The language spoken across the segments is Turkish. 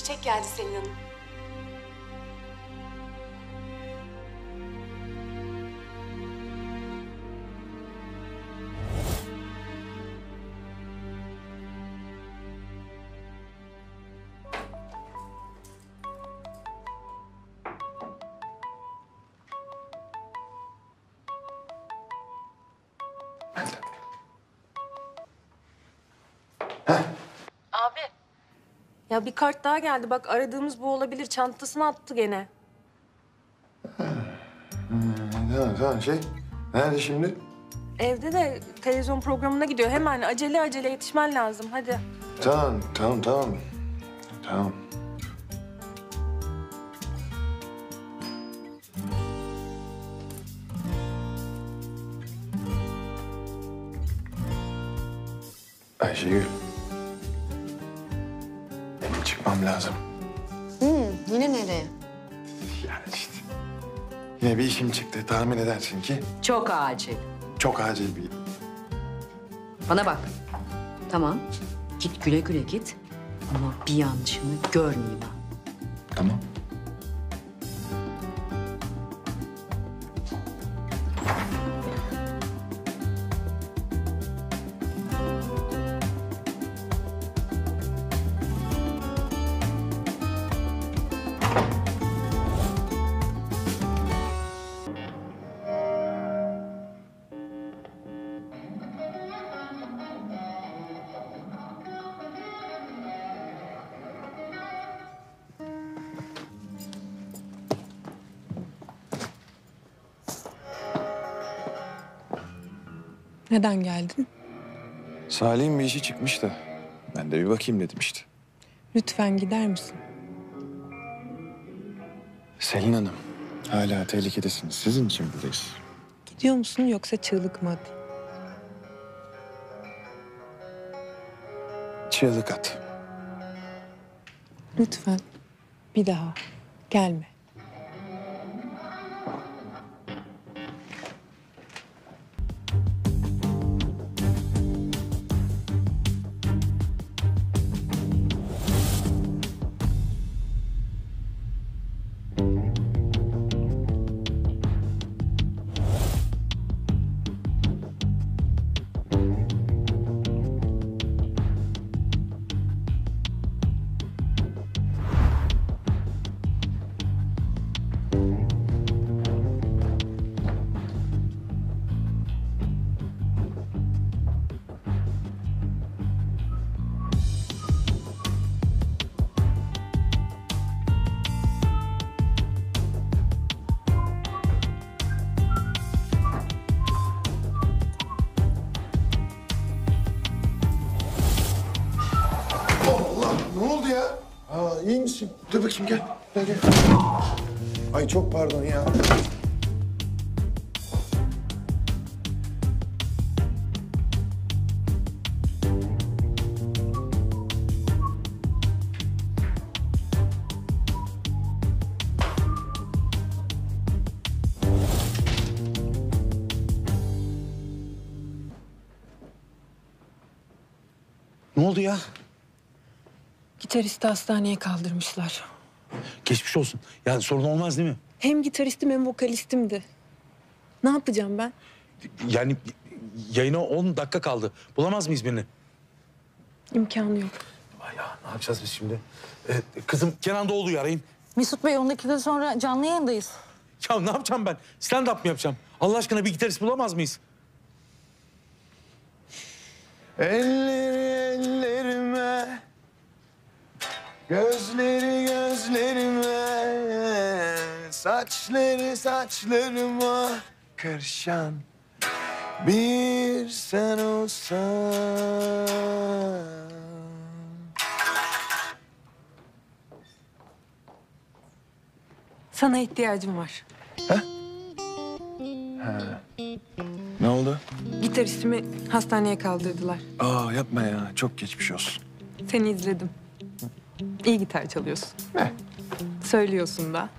çiçek geldi Selin Hanım. Abi. Ya bir kart daha geldi. Bak aradığımız bu olabilir. Çantasına attı gene. Tamam nerede şimdi? Evde de televizyon programına gidiyor. Hemen acele yetişmen lazım. Hadi. Tamam. Ayşegül. Benim çıkmam lazım. Yine nereye? Yani işte. Yine bir işim çıktı. Tahmin edersin ki Çok acil. çok acil bir... Bana bak. Tamam. Git güle güle git. Ama bir yanlışını görmeyeyim ha. Tamam. Neden geldin? Salih'in bir işi çıkmış da ben de bir bakayım dedim işte. Lütfen gider misin? Selin Hanım, hala tehlikedesiniz. Sizin için buradayız. Gidiyor musun yoksa çığlık mı atayım? Çığlık at. Lütfen bir daha gelme. Allah, ne oldu ya? Aa, iyi misin? Dur bakayım gel. Gel. Ay çok pardon ya. Ne oldu ya? Gitaristi hastaneye kaldırmışlar. Geçmiş olsun. Yani sorun olmaz değil mi? Hem gitaristim hem vokalistimdi. Ne yapacağım ben? Yani yayına 10 dakika kaldı. Bulamaz mıyız birini? İmkanı yok. Ay ya ne yapacağız biz şimdi? Kızım Kenan Doğulu'yu arayın. Mesut Bey 10 dakika sonra canlı yayındayız. Ya ne yapacağım ben? Stand-up mı yapacağım? Allah aşkına bir gitarist bulamaz mıyız? Elleri ellerime, gözleri gözlerime, saçları saçlarıma karışan bir sen olsan. Sana ihtiyacım var. Ne oldu? Gitaristimi hastaneye kaldırdılar. Aa yapma ya, çok geçmiş olsun. Seni izledim. İyi gitar çalıyorsun. Söylüyorsun da.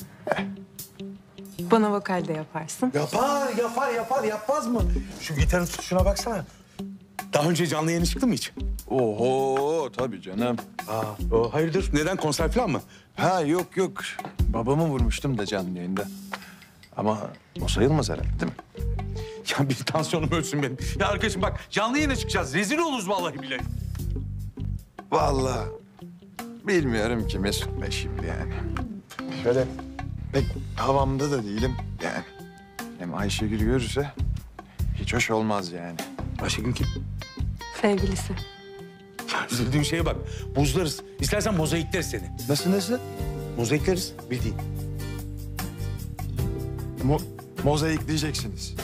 Bana vokal de yaparsın. Yapar, yapmaz mı? Şu gitarın tutuşuna baksana. Daha önce canlı yayına çıktın mı hiç? Oho tabii canım. Hayırdır? Neden? Konser falan mı? Ha yok. Babamı vurmuştum da canlı yayında. Ama o sayılmaz herhalde değil mi? Ya bir tansiyonum ölsün benim. Ya arkadaşım bak canlı yayına çıkacağız. Rezil oluruz vallahi billahi. Vallahi bilmiyorum ki Mesut Bey şimdi yani. Şöyle pek havamda da değilim yani. Hem Ayşegül görürse hiç hoş olmaz yani. Ayşegül kim? Sevgilisi. Ya üzüldüğün şeye bak. Buzlarız. İstersen mozaikleriz seni. Nasıl? Mozaikleriz bildiğin. Mozaik diyeceksiniz.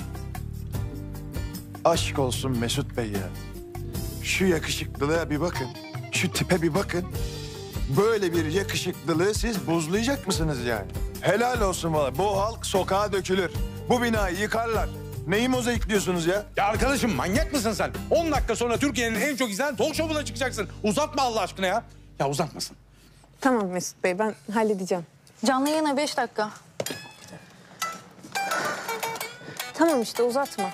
Aşk olsun Mesut Bey ya. Şu yakışıklılığa bir bakın. Şu tipe bir bakın. Böyle bir yakışıklılığı siz buzlayacak mısınız yani? Helal olsun valla. Bu halk sokağa dökülür. Bu binayı yıkarlar. Neyi mozaik diyorsunuz ya? Ya arkadaşım manyak mısın sen? 10 dakika sonra Türkiye'nin en çok izlenen talk show'una çıkacaksın. Uzatma Allah aşkına ya. Ya uzatmasın. Tamam Mesut Bey, ben halledeceğim. Canlı yayına 5 dakika. Tamam işte, uzatma.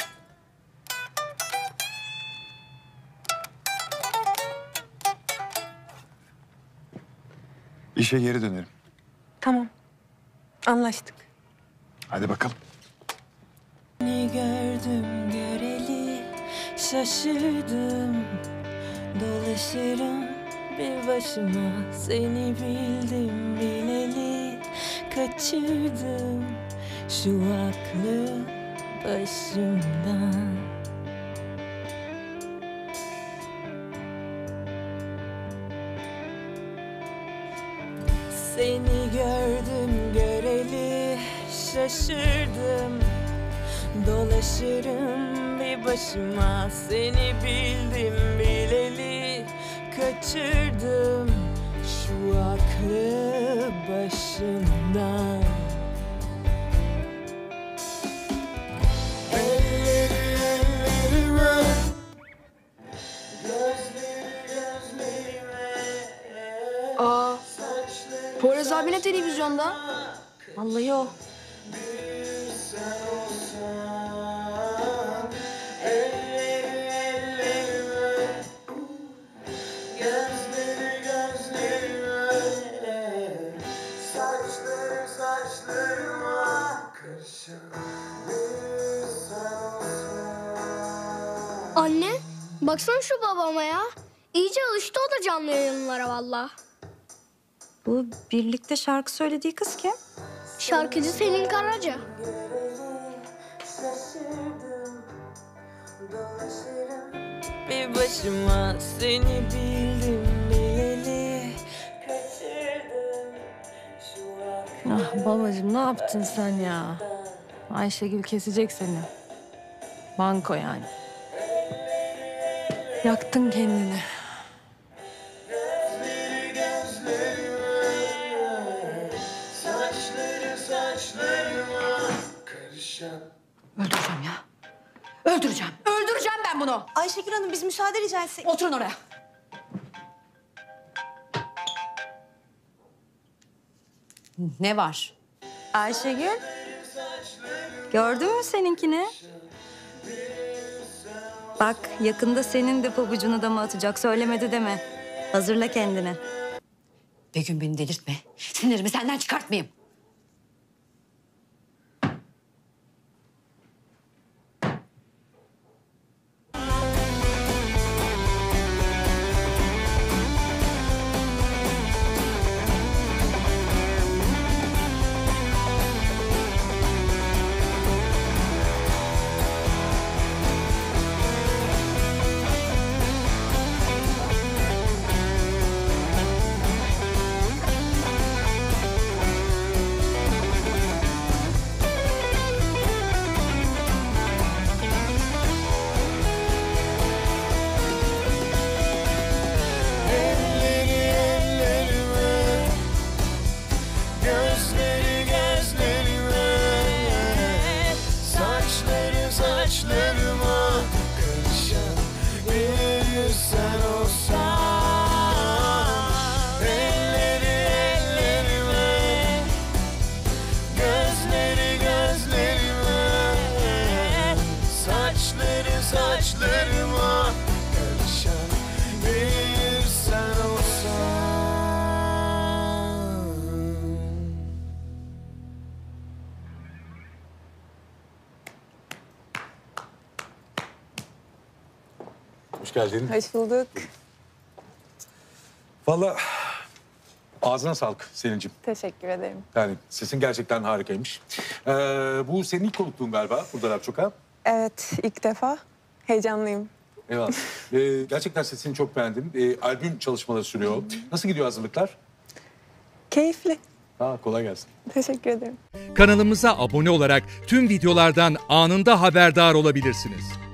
İşe geri dönerim. Tamam. Anlaştık. Hadi bakalım. Seni gördüm göreli şaşırdım. Dolaşırım bir başıma, seni bildim bileli kaçırdım şu aklı başımdan. Seni gördüm göreli şaşırdım. Dolaşırım bir başıma, seni bildim bileli kaçırdım şu aklı başımdan. Aa, Poyraz abi ne televizyonda? Vallahi o. Anne, baksana şu babama ya. İyice alıştı o da canlı yayınlara valla. Bu birlikte şarkı söylediği kız kim? Şarkıcı Selin Karaca. Bir başıma, seni bildim bileli kaçırdım şu aklı. Ah babacığım ne yaptın sen ya? Ayşegül kesecek seni. Banko yani. Yaktın kendini. Öldüreceğim ya. Öldüreceğim. Öldüreceğim ben bunu. Ayşegül Hanım biz müsaade rica etsek. Oturun oraya. Ne var? Ayşegül. Gördün mü seninkini? Bak yakında senin de pabucunu dama atacak. Söylemedi deme. Hazırla kendini. Begüm beni delirtme. Sinirimi senden çıkartmayayım. Hoş geldin. Hoş bulduk. Vallahi ağzına sağlık Selin'cim. Teşekkür ederim. Yani sesin gerçekten harikaymış. Bu senin ilk konukluğun galiba burada Rap Şok'a. Evet, ilk defa. Heyecanlıyım. Eyvallah. Gerçekten sesini çok beğendim. Albüm çalışmaları sürüyor. Nasıl gidiyor hazırlıklar? Keyifli. Kolay gelsin. Teşekkür ederim. Kanalımıza abone olarak tüm videolardan anında haberdar olabilirsiniz.